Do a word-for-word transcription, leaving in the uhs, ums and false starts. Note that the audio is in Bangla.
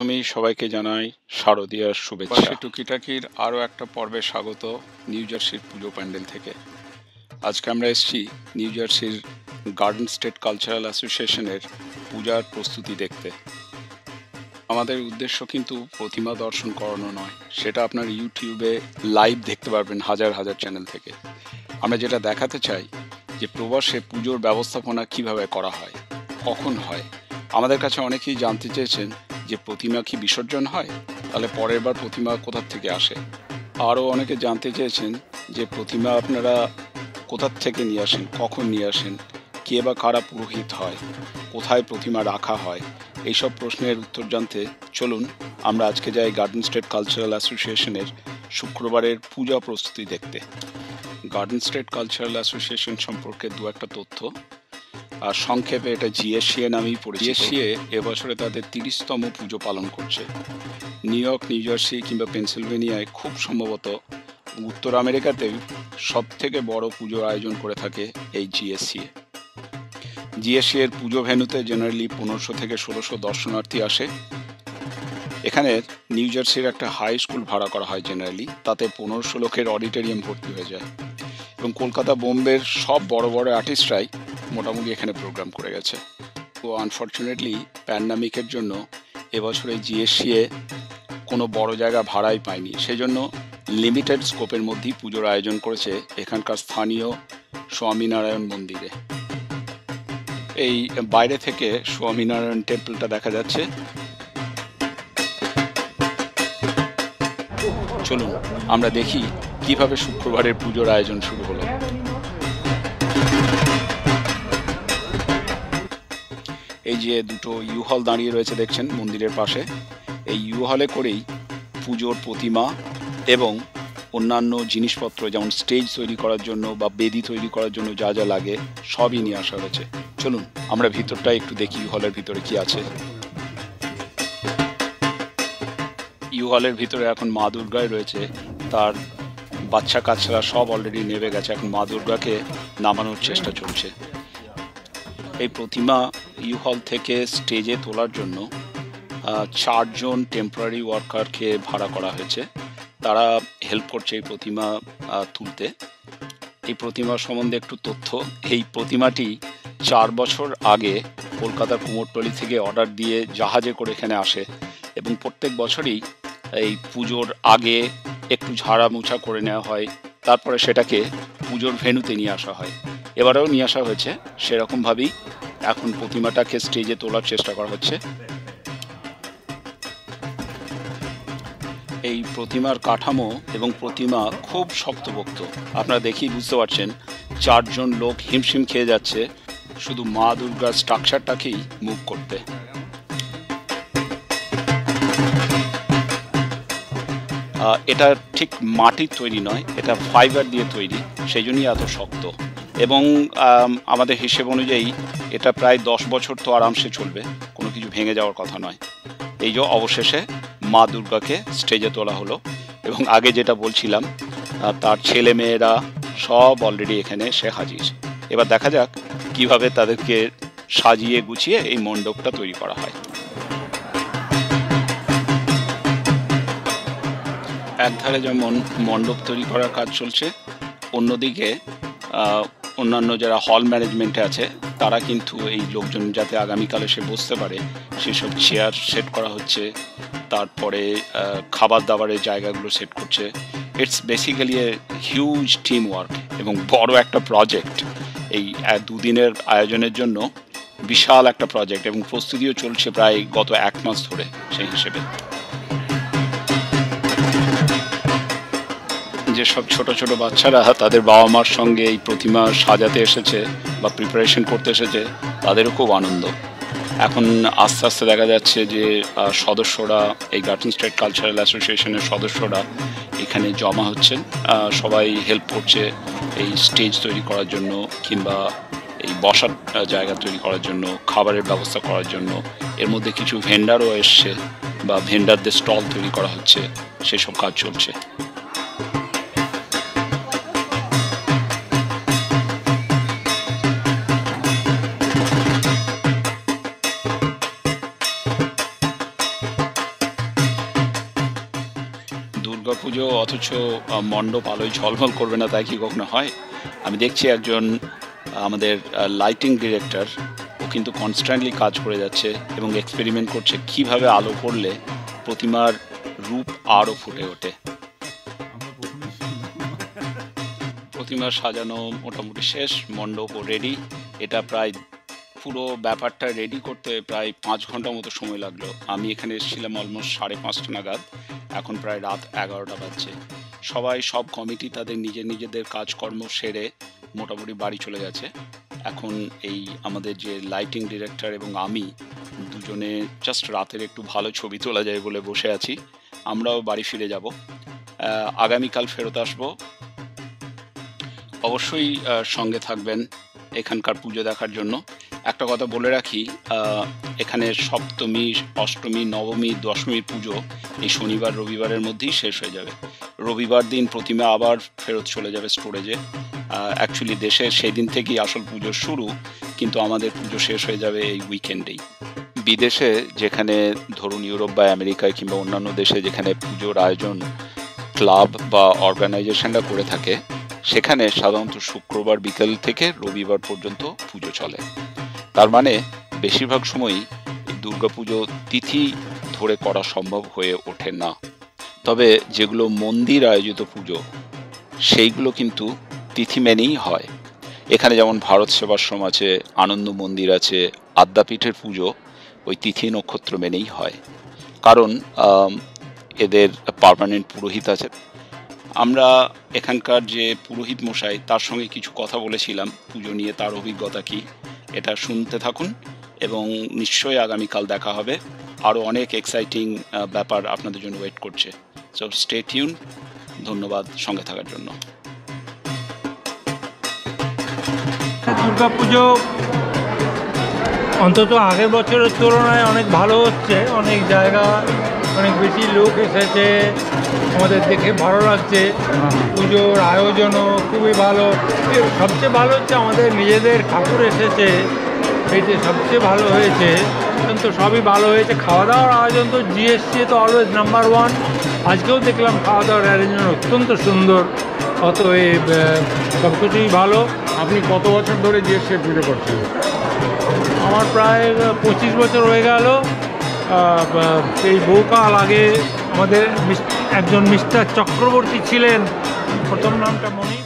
আমি সবাইকে জানাই শারদীয়ার শুভেচ্ছা। টুকিটাকির আরও একটা পর্বে স্বাগত নিউ জার্সির পুজো প্যান্ডেল থেকে। আজকে আমরা এসেছি নিউ জার্সির গার্ডেন স্টেট কালচারাল অ্যাসোসিয়েশনের পূজার প্রস্তুতি দেখতে। আমাদের উদ্দেশ্য কিন্তু প্রতিমা দর্শন করানো নয়, সেটা আপনার ইউটিউবে লাইভ দেখতে পারবেন হাজার হাজার চ্যানেল থেকে। আমরা যেটা দেখাতে চাই যে প্রবাসে পুজোর ব্যবস্থাপনা কিভাবে করা হয়, কখন হয়। আমাদের কাছে অনেকেই জানতে চেয়েছেন যে প্রতিমা কি বিসর্জন হয়, তাহলে পরের বার প্রতিমা কোথা থেকে আসে। আরও অনেকে জানতে চেয়েছেন যে প্রতিমা আপনারা কোথা থেকে নিয়ে আসেন, কখন নিয়ে আসেন, কে বা কারা পুরোহিত হয়, কোথায় প্রতিমা রাখা হয়। এইসব প্রশ্নের উত্তর জানতে চলুন আমরা আজকে যাই গার্ডেন স্টেট কালচারাল অ্যাসোসিয়েশনের শুক্রবারের পূজা প্রস্তুতি দেখতে। গার্ডেন স্টেট কালচারাল অ্যাসোসিয়েশন সম্পর্কে দু একটা তথ্য। আর সংক্ষেপে এটা জিএসসিএ নামেই পরিচিত। জিএসসিএ এবছরে তাদের তিরিশতম পুজো পালন করছে। নিউ ইয়র্ক, নিউ জার্সি কিংবা পেনসিলভেনিয়ায় খুব সম্ভবত উত্তর আমেরিকাতেই সব থেকে বড় পুজোর আয়োজন করে থাকে এই জিএসসিএ। জিএসসি এর পুজো ভেন্যুতে জেনারেলি পনেরোশো থেকে ষোলোশো দর্শনার্থী আসে। এখানে নিউ জার্সির একটা হাই স্কুল ভাড়া করা হয় জেনারেলি, তাতে পনেরোশো লোকের অডিটোরিয়াম ভর্তি হয়ে যায়। এবং কলকাতা, বোম্বের সব বড় বড় আর্টিস্টরাই মোটামুটি এখানে প্রোগ্রাম করে গেছে। তো আনফর্চুনেটলি প্যান্ডামিকের জন্য এবছরে জিএসসিএ কোনো বড় জায়গা ভাড়াই পায়নি, সেই জন্য লিমিটেড স্কোপের মধ্যেই পুজোর আয়োজন করেছে এখানকার স্থানীয় স্বামীনারায়ণ মন্দিরে। এই বাইরে থেকে স্বামীনারায়ণ টেম্পলটা দেখা যাচ্ছে। চলুন আমরা দেখি কিভাবে শুক্রবারের পুজোর আয়োজন শুরু হলো। এই যে দুটো ইউ হল দাঁড়িয়ে রয়েছে দেখছেন মন্দিরের পাশে, এই ইউ হলে করেই পুজোর প্রতিমা এবং অন্যান্য জিনিসপত্র যেমন স্টেজ তৈরি করার জন্য বা বেদি তৈরি করার জন্য যা যা লাগে সবই নিয়ে আসা হয়েছে। চলুন আমরা ভিতরটা একটু দেখি ইউ হলের ভিতরে কি আছে। ইউ হলের ভিতরে এখন মা দুর্গায় রয়েছে, তার বাচ্চা কাচ্চারা সব অলরেডি নেমে গেছে, এখন মা দুর্গাকে নামানোর চেষ্টা চলছে। এই প্রতিমা ইউ হল থেকে স্টেজে তোলার জন্য চারজন টেম্পোরারি ওয়ার্কারকে ভাড়া করা হয়েছে, তারা হেল্প করছে এই প্রতিমা তুলতে। এই প্রতিমা সম্বন্ধে একটু তথ্য। এই প্রতিমাটি চার বছর আগে কলকাতার কুমোরটুলি থেকে অর্ডার দিয়ে জাহাজে করে এখানে আসে এবং প্রত্যেক বছরই এই পুজোর আগে একটু ঝাড়া মোছা করে নেওয়া হয়, তারপরে সেটাকে পুজোর ভেন্যুতে নিয়ে আসা হয়। এবারেও নিয়ে আসা হয়েছে, সেরকমভাবেই এখন প্রতিমাটাকে স্টেজে তোলার চেষ্টা করা হচ্ছে। এই প্রতিমার কাঠামো এবং প্রতিমা খুব শক্তপোক্ত, আপনারা দেখেই বুঝতে পারছেন। চারজন লোক হিমশিম খেয়ে যাচ্ছে শুধু মা দুর্গার স্ট্রাকচারটাকেই মুভ করতে। এটা ঠিক মাটির তৈরি নয়, এটা ফাইবার দিয়ে তৈরি, সেই জন্যই এত শক্ত। এবং আমাদের হিসেব অনুযায়ী এটা প্রায় দশ বছর তো আরামসে চলবে, কোনো কিছু ভেঙে যাওয়ার কথা নয়। এই যে অবশেষে মা দুর্গাকে স্টেজে তোলা হলো এবং আগে যেটা বলছিলাম তার ছেলে মেয়েরা সব অলরেডি এখানে এসে হাজির। এবার দেখা যাক কিভাবে তাদেরকে সাজিয়ে গুছিয়ে এই মণ্ডপটা তৈরি করা হয়। একধারে যেমন মণ্ডপ তৈরি করার কাজ চলছে, অন্যদিকে অন্যান্য যারা হল ম্যানেজমেন্টে আছে তারা কিন্তু এই লোকজন যাতে আগামীকাল এসে বসতে পারে সেসব চেয়ার সেট করা হচ্ছে, তারপরে খাবার দাবারের জায়গাগুলো সেট করছে। It's basically a huge team work এবং বড় একটা প্রজেক্ট। এই দুদিনের আয়োজনের জন্য বিশাল একটা প্রজেক্ট এবং প্রস্তুতিও চলছে প্রায় গত এক মাস ধরে। সেই হিসেবে যেসব ছোট ছোট বাচ্চারা তাদের বাবা মার সঙ্গে এই প্রতিমা সাজাতে এসেছে বা প্রিপারেশন করতে এসেছে, তাদেরও খুব আনন্দ। এখন আস্তে আস্তে দেখা যাচ্ছে যে সদস্যরা, এই গার্ডেন স্টেট কালচারাল অ্যাসোসিয়েশনের সদস্যরা এখানে জমা হচ্ছেন, সবাই হেল্প করছে এই স্টেজ তৈরি করার জন্য কিংবা এই বসার জায়গা তৈরি করার জন্য, খাবারের ব্যবস্থা করার জন্য। এর মধ্যে কিছু ভেন্ডারও এসছে বা ভেন্ডারদের স্টল তৈরি করা হচ্ছে, সেসব কাজ চলছে। দুর্গাপুজো অথচ মণ্ডপ আলোয় ঝলমল করবে না, তাই কি কখনো হয়? আমি দেখছি একজন আমাদের লাইটিং ডিরেক্টর, ও কিন্তু কনস্ট্যান্টলি কাজ করে যাচ্ছে এবং এক্সপেরিমেন্ট করছে কিভাবে আলো করলে প্রতিমার রূপ আরও ফুটে ওঠে। প্রতিমা সাজানো মোটামুটি শেষ, মণ্ডপও রেডি। এটা প্রায় পুরো ব্যাপারটা রেডি করতে প্রায় পাঁচ ঘন্টা মতো সময় লাগলো। আমি এখানে এসেছিলাম অলমোস্ট সাড়ে পাঁচটা নাগাদ, এখন প্রায় রাত এগারোটা বাজছে। সবাই সব কমিটি তাদের নিজের নিজেদের কাজকর্ম সেরে মোটামুটি বাড়ি চলে গেছে। এখন এই আমাদের যে লাইটিং ডিরেক্টর এবং আমি দুজনে জাস্ট রাতের একটু ভালো ছবি তোলা যায় বলে বসে আছি। আমরাও বাড়ি ফিরে যাব, আগামীকাল ফেরত আসবো। অবশ্যই সঙ্গে থাকবেন এখানকার পুজো দেখার জন্য। একটা কথা বলে রাখি, এখানে সপ্তমী, অষ্টমী, নবমী, দশমী পুজো এই শনিবার রবিবারের মধ্যেই শেষ হয়ে যাবে। রবিবার দিন প্রতিমা আবার ফেরত চলে যাবে স্টোরেজে। অ্যাকচুয়ালি দেশে সেই দিন থেকেই আসল পুজো শুরু, কিন্তু আমাদের পুজো শেষ হয়ে যাবে এই উইকেন্ডেই। বিদেশে যেখানে ধরুন ইউরোপ বা আমেরিকায় কিংবা অন্যান্য দেশে যেখানে পুজোর আয়োজন ক্লাব বা অর্গানাইজেশনরা করে থাকে, সেখানে সাধারণত শুক্রবার বিকেল থেকে রবিবার পর্যন্ত পুজো চলে। তার মানে বেশিরভাগ সময়ই দুর্গাপুজো তিথি ধরে করা সম্ভব হয়ে ওঠে না। তবে যেগুলো মন্দির আয়োজিত পুজো সেইগুলো কিন্তু তিথি মেনেই হয়। এখানে যেমন ভারত সেবাশ্রম আছে, আনন্দ মন্দির আছে, আদ্যাপীঠের পুজো ওই তিথি নক্ষত্র মেনেই হয়, কারণ এদের পার্মানেন্ট পুরোহিত আছে। আমরা এখানকার যে পুরোহিত মশাই, তার সঙ্গে কিছু কথা বলেছিলাম পুজো নিয়ে, তার অভিজ্ঞতা কী, এটা শুনতে থাকুন এবং নিশ্চয়ই আগামীকাল দেখা হবে। আরও অনেক এক্সাইটিং ব্যাপার আপনাদের জন্য ওয়েট করছে। So stay tune. ধন্যবাদ সঙ্গে থাকার জন্য। দুর্গাপুজো অন্তত আগের বছরের তুলনায় অনেক ভালো হচ্ছে। অনেক জায়গা অনেক বেশি লোক এসেছে, আমাদের দেখে ভালো লাগছে। পুজোর আয়োজনও খুবই ভালো। সবচেয়ে ভালো হচ্ছে আমাদের নিজেদের ঠাকুর এসেছে, এতে সবচেয়ে ভালো হয়েছে। তো সবই ভালো হয়েছে। খাওয়া দাওয়ার আয়োজন তো জিএসসি তো অলওয়েজ নাম্বার ওয়ান। আজকেও দেখলাম খাওয়া দাওয়ার অ্যারেঞ্জমেন্ট অত্যন্ত সুন্দর, অতএব সব কিছুই ভালো। আপনি কত বছর ধরে জিএসসি পুজো করছেন? আমার প্রায় পঁচিশ বছর হয়ে গেল। এই বহুকাল আগে আমাদের একজন মিস্টার চক্রবর্তী ছিলেন, প্রথম নামটা মনে